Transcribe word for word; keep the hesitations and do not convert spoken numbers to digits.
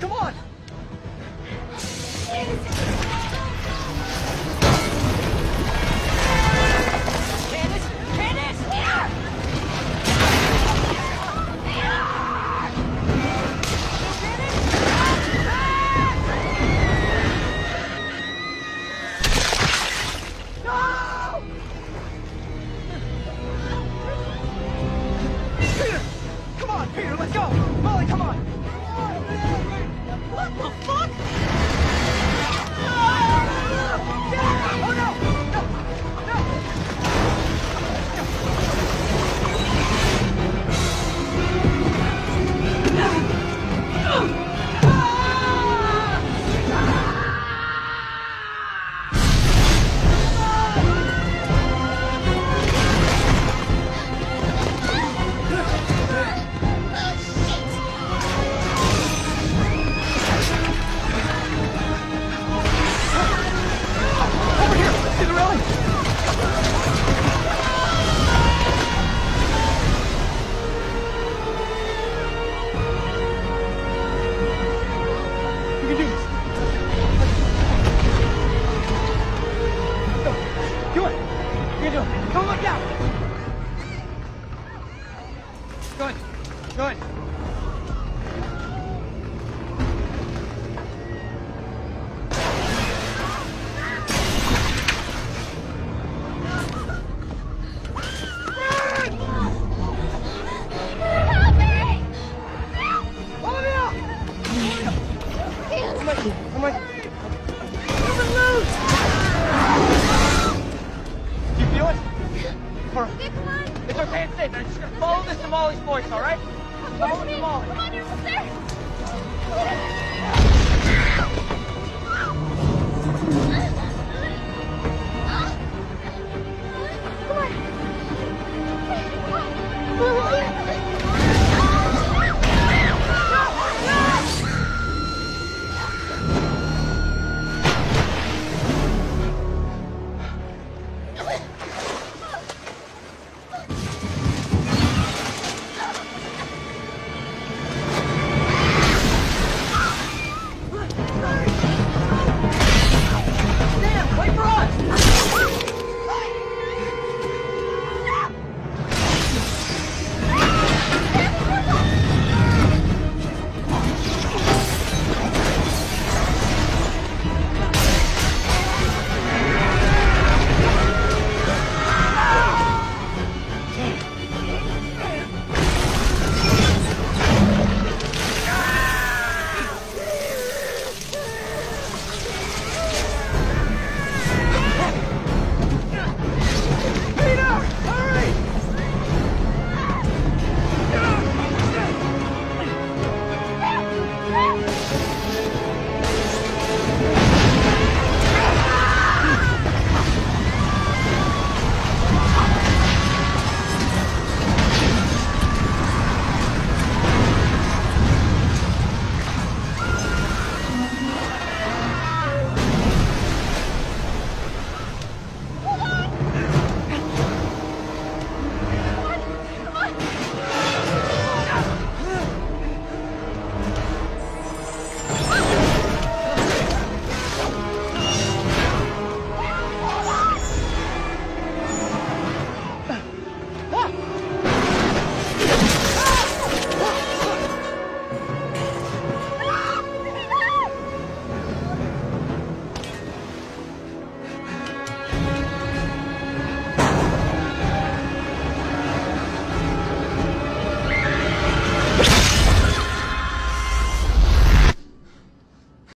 Come on! Candace! Candace! Peter! Come on, Peter, let's go! Molly, come on! What the fuck? Oh no! No! No! Over here! See the railing? You can do this. Go. Do it. You can do it. Don't look down. Good. Good. Olivia! Come on. Come on. You feel it? Or- It's okay, it's safe. I'm just gonna follow this to Molly's voice, all right? Follow it to Molly. Come on, you're almost there.